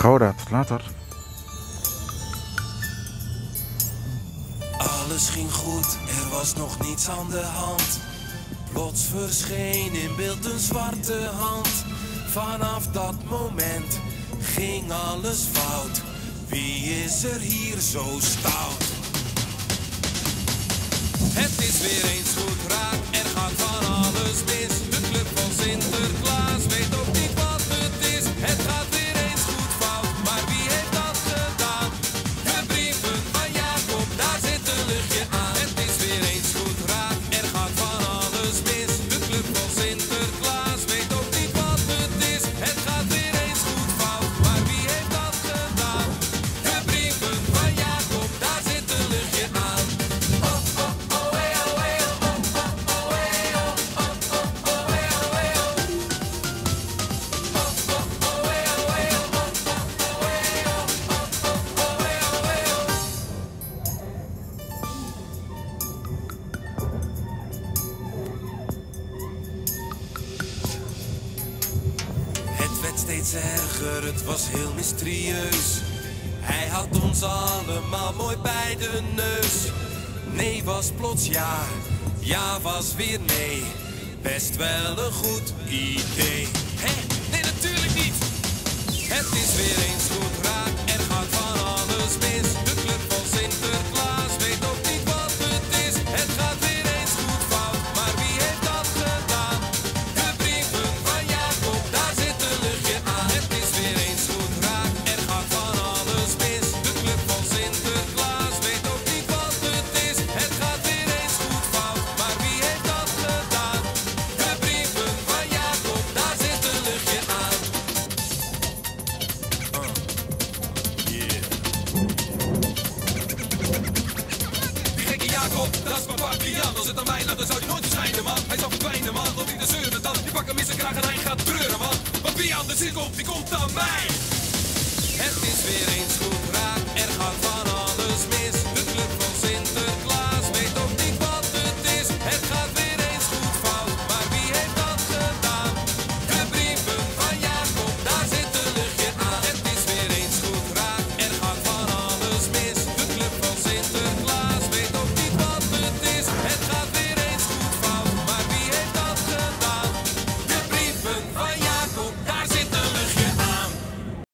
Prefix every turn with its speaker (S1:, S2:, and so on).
S1: Pagoda, tot later.
S2: Alles ging goed, er was nog niets aan de hand. Plots verscheen in beeld een zwarte hand. Vanaf dat moment ging alles fout. Wie is er hier zo stout? Het is weer eens goed raak, er gaat van alles mis. De club van Sinterklaas weet ook niet wat het is. Het gaat weer eens goed fout, maar wie heeft dat gedaan? De brieven van Jacob, daar zit een luchtje aan. Het is weer eens goed raak, er gaat van alles mis. De club van Sinterklaas weet ook niet wat het is. Het gaat weer eens goed fout, maar wie heeft dat gedaan? De brieven van Jacob, daar zit een luchtje aan. Het werd steeds erger, het was heel mysterieus. Hij had ons allemaal mooi bij de neus. Nee was plots ja, ja was weer nee. Best wel een goed idee. Hé, nee natuurlijk niet. Het is weer eens goed raak, er gaat van alles mis. De club van Sinterklaas weet ook niet wat het is. Het gaat weer eens goed fout, maar wie heeft dat gedaan? De brieven van Jacob, daar zit een luchtje aan. Het is weer eens goed raak, er gaat van alles mis. De club van Sinterklaas weet ook niet wat het is. Het gaat weer eens goed fout, maar wie heeft dat gedaan? De brieven van Jacob, daar zit een luchtje aan. Die gekke Jacob, dat is mijn papian. Als het aan mij lag, dan zou hij nooit verschijnen, man. Hij zou verdwijnen, man. Loopt niet te zeuren dan. Die pak hem in zijn kraag en hij gaat treuren, man. Want wie aan de cirkel, die komt aan mij. Het is weer eens goed raak.